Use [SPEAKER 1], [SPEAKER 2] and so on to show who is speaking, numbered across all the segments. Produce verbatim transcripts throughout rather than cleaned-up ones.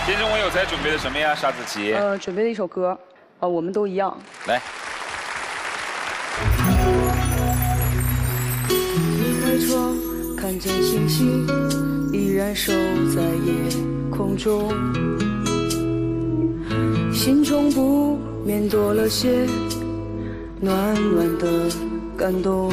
[SPEAKER 1] 今天中午有才准备的什么呀，沙子琪？
[SPEAKER 2] 呃，准备了一首歌，呃，我们都一样。
[SPEAKER 1] 来。
[SPEAKER 2] 一开窗，看见星星依然守在夜空中，心中不免多了些暖暖的感动。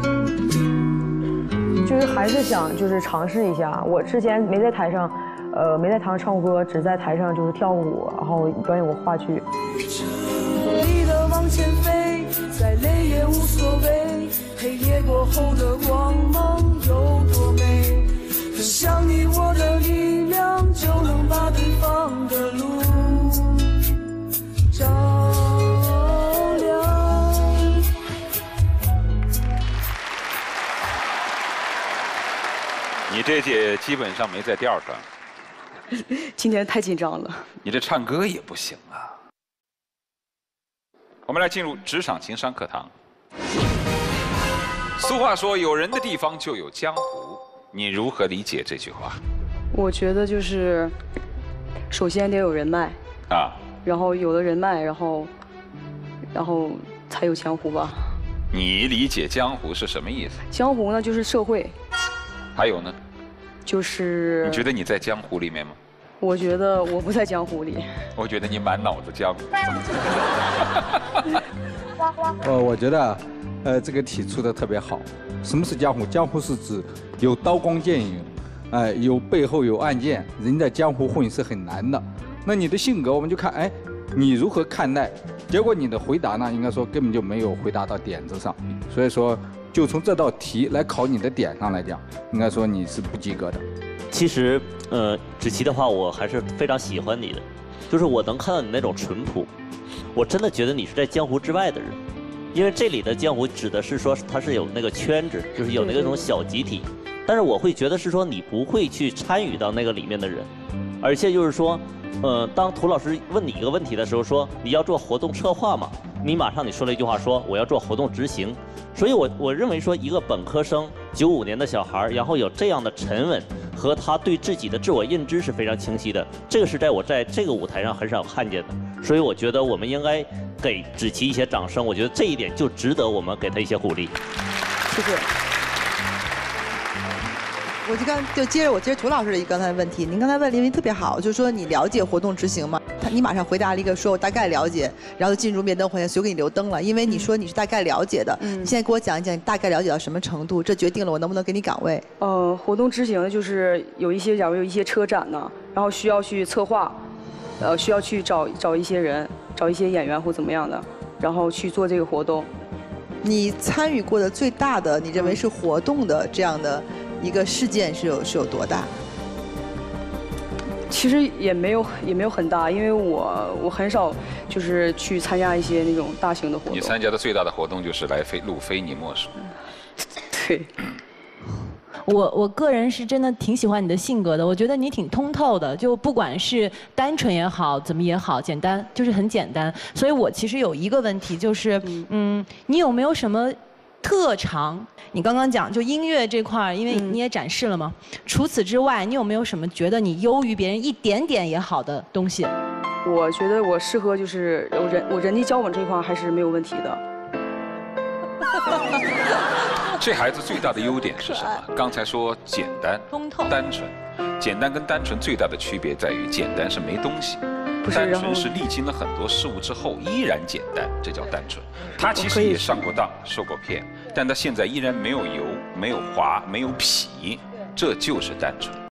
[SPEAKER 3] 就是还是想就是尝试一下，我之前没在台上。 呃，没在台上唱歌，只在台上就是跳舞，然后表演过话剧。
[SPEAKER 2] 努力的往前飞，再累也无所谓。黑夜过后的光芒有多美？分享你我的力量，就能把对方的路照亮。
[SPEAKER 1] 你这届基本上没在调上。
[SPEAKER 2] 今天太紧张了，
[SPEAKER 1] 你这唱歌也不行啊。我们来进入职场情商课堂。俗话说，有人的地方就有江湖，你如何理解这句话？
[SPEAKER 2] 我觉得就是，首先得有人脉啊，然后有了人脉，然后，然后才有江湖吧。
[SPEAKER 1] 你理解江湖是什么意思？
[SPEAKER 2] 江湖呢，就是社会。
[SPEAKER 1] 还有呢？
[SPEAKER 2] 就是，
[SPEAKER 1] 你觉得你在江湖里面吗？
[SPEAKER 2] 我觉得我不在江湖里。
[SPEAKER 1] 我觉得你满脑子江湖。
[SPEAKER 4] 呃，我觉得，呃，这个题出的特别好。什么是江湖？江湖是指有刀光剑影，哎、呃，有背后有暗箭，人在江湖混是很难的。那你的性格，我们就看，哎，你如何看待？结果你的回答呢，应该说根本就没有回答到点子上，所以说。 就从这道题来考你的点上来讲，应该说你是不及格的。
[SPEAKER 5] 其实，呃，芷琪的话，我还是非常喜欢你的，就是我能看到你那种淳朴，我真的觉得你是在江湖之外的人，因为这里的江湖指的是说它是有那个圈子，就是有那个种小集体，但是我会觉得是说你不会去参与到那个里面的人，而且就是说，呃，当涂老师问你一个问题的时候，说你要做活动策划嘛，你马上你说了一句话说我要做活动执行。 所以我，我我认为说，一个本科生，九五年的小孩，然后有这样的沉稳和他对自己的自我认知是非常清晰的，这个是在我在这个舞台上很少看见的。所以，我觉得我们应该给芷琪一些掌声。我觉得这一点就值得我们给他一些鼓励。
[SPEAKER 2] 谢谢。
[SPEAKER 6] 我就刚就接着我接着涂老师的一个刚才的问题，您刚才问林云特别好，就是说你了解活动执行吗？他你马上回答了一个说我大概了解，然后进入灭灯环节，所以我给你留灯了，因为你说你是大概了解的，嗯、你现在给我讲一讲你大概了解到什么程度，这决定了我能不能给你岗位。
[SPEAKER 2] 呃，活动执行就是有一些，假如有一些车展呢，然后需要去策划，呃，需要去找找一些人，找一些演员或怎么样的，然后去做这个活动。
[SPEAKER 6] 你参与过的最大的，你认为是活动的这样的一个事件是有是有多大？
[SPEAKER 2] 其实也没有也没有很大，因为我我很少就是去参加一些那种大型的活动。
[SPEAKER 1] 你参加的最大的活动就是来非路非你莫属。
[SPEAKER 2] 对。
[SPEAKER 7] 我我个人是真的挺喜欢你的性格的，我觉得你挺通透的，就不管是单纯也好，怎么也好，简单就是很简单。所以我其实有一个问题，就是嗯，你有没有什么特长？你刚刚讲就音乐这块儿，因为你也展示了嘛。嗯、除此之外，你有没有什么觉得你优于别人一点点也好的东西？
[SPEAKER 2] 我觉得我适合就是我人我人际交往这块还是没有问题的。
[SPEAKER 1] 这孩子最大的优点是什么？刚才说简单、单纯，简单跟单纯最大的区别在于，简单是没东西，单纯是历经了很多事物之后依然简单，这叫单纯。他其实也上过当、受过骗，但他现在依然没有油、没有滑、没有痞，这就是单纯。